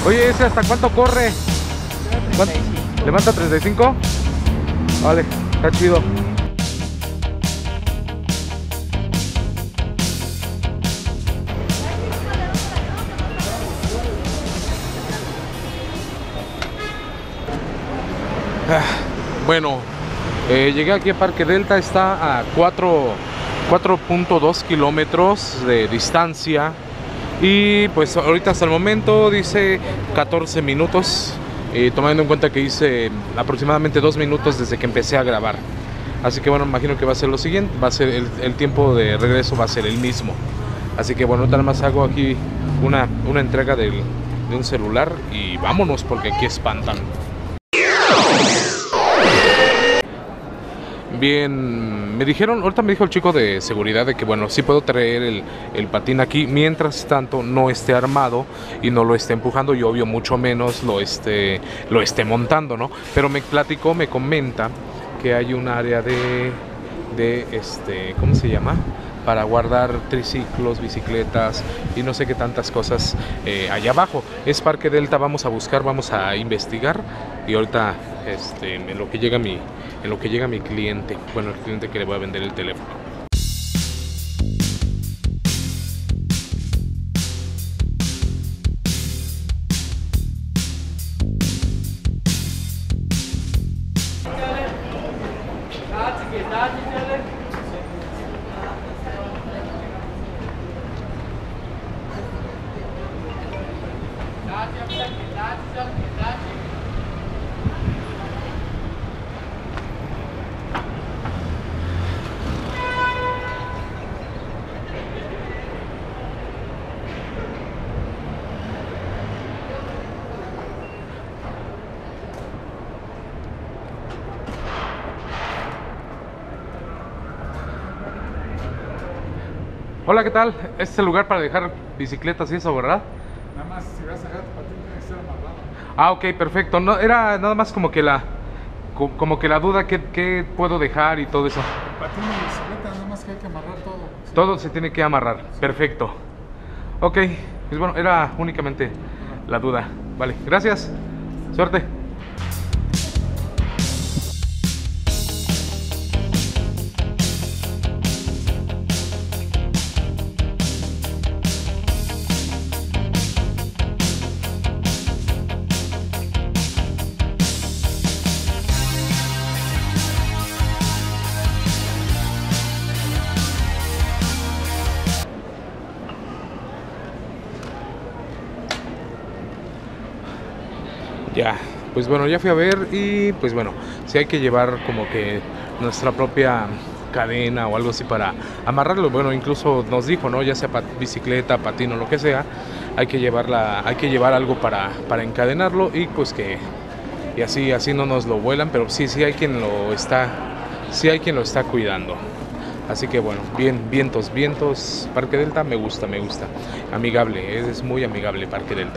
Oye, ¿ese hasta cuánto corre? ¿Cuánto? ¿Levanta 35? Vale, está chido. Bueno, llegué aquí a Parque Delta, está a 4.2 kilómetros de distancia. Y pues ahorita hasta el momento dice 14 minutos, tomando en cuenta que hice aproximadamente 2 minutos desde que empecé a grabar. Así que bueno, imagino que va a ser lo siguiente, va a ser el tiempo de regreso va a ser el mismo. Así que bueno, nada más hago aquí una entrega de un celular y vámonos porque aquí espantan. Bien, me dijeron, ahorita me dijo el chico de seguridad de que bueno, sí puedo traer el patín aquí mientras tanto no esté armado y no lo esté empujando y obvio mucho menos lo esté montando, ¿no? Pero me platicó, me comenta que hay un área de ¿cómo se llama? Para guardar triciclos, bicicletas y no sé qué tantas cosas allá abajo. Es Parque Delta, vamos a buscar, vamos a investigar y ahorita en lo que llega mi cliente, bueno, el cliente que le voy a vender el teléfono. Hola, ¿qué tal? Este es el lugar para dejar bicicletas y eso, ¿verdad? Nada más, si vas a dejar tu patín, tiene que ser amarrado. Ah, ok, perfecto. No, era nada más como que la duda que puedo dejar y todo eso. El patín y bicicleta, nada más que hay que amarrar todo. Sí. Todo se tiene que amarrar. Perfecto. Ok, pues bueno, era únicamente la duda. Vale, gracias. Suerte. Ya, pues bueno, ya fui a ver y pues bueno, si hay que llevar como que nuestra propia cadena o algo así para amarrarlo. Bueno, incluso nos dijo, ¿no? Ya sea bicicleta, patín o lo que sea, hay que llevar algo para encadenarlo y pues que y así no nos lo vuelan, pero sí hay quien lo está cuidando. Así que bueno, bien, vientos, Parque Delta me gusta, amigable, es muy amigable Parque Delta.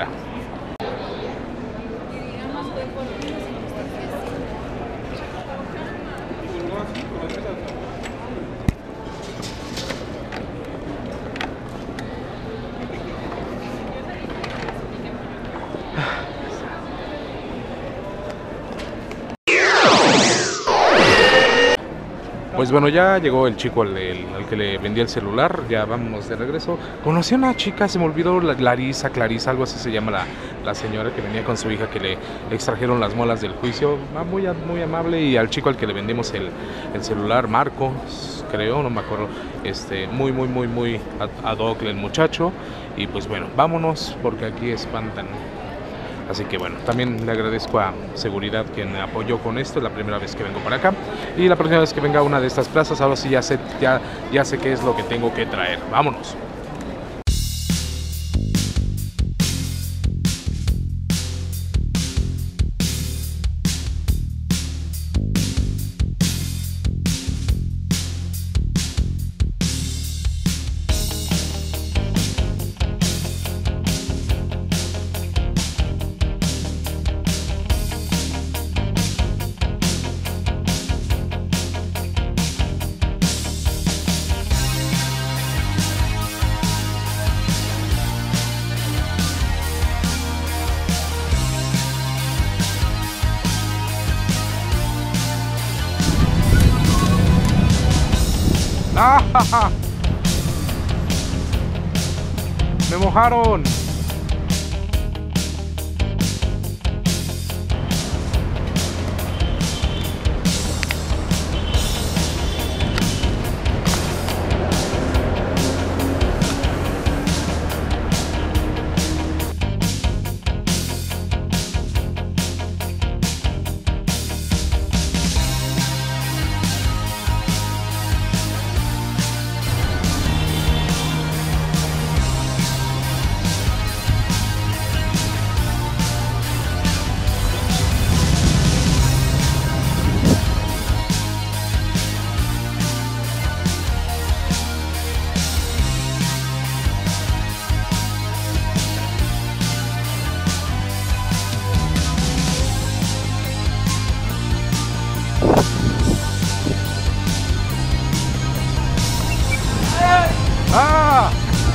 Pues bueno, ya llegó el chico al que le vendí el celular, ya vamos de regreso. Conocí a una chica, se me olvidó, Clarisa, algo así se llama la señora que venía con su hija que le extrajeron las muelas del juicio. Muy amable, y al chico al que le vendimos el celular, Marcos, creo, no me acuerdo, muy ad hoc el muchacho. Y pues bueno, vámonos porque aquí espantan. Así que bueno, también le agradezco a Seguridad quien me apoyó con esto. Es la primera vez que vengo para acá y la próxima vez que venga a una de estas plazas, ahora sí ya sé qué es lo que tengo que traer. Vámonos. ¡Ah, ja, ja! ¡Me mojaron! ¡Ah!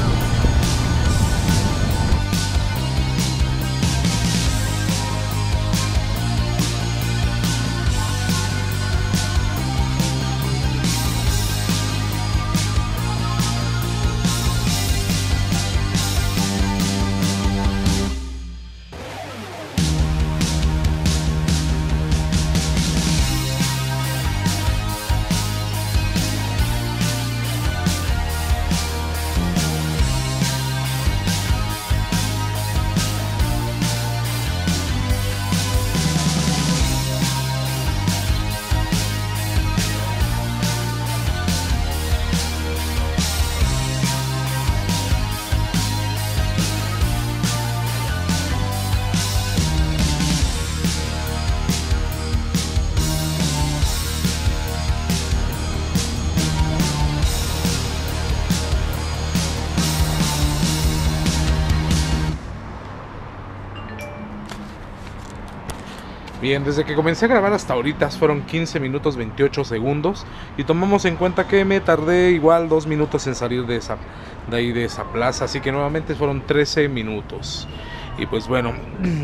Bien, desde que comencé a grabar hasta ahorita fueron 15 minutos 28 segundos y tomamos en cuenta que me tardé igual 2 minutos en salir de esa plaza, así que nuevamente fueron 13 minutos. Y pues bueno,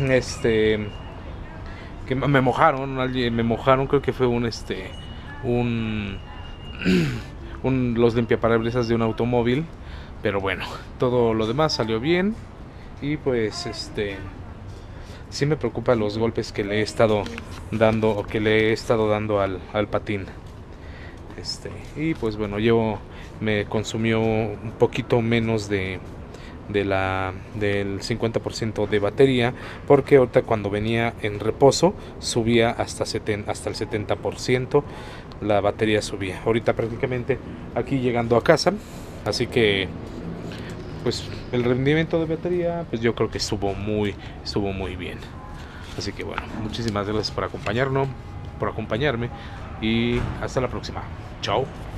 que me mojaron, creo que fue los limpiaparabrisas de un automóvil, pero bueno, todo lo demás salió bien y pues sí me preocupa los golpes que le he estado dando al patín. Y pues bueno, me consumió un poquito menos del 50% de batería, porque ahorita cuando venía en reposo subía hasta el 70%, la batería subía. Ahorita prácticamente aquí llegando a casa, así que pues el rendimiento de batería, pues yo creo que estuvo muy bien. Así que bueno, muchísimas gracias por acompañarme y hasta la próxima. Chao.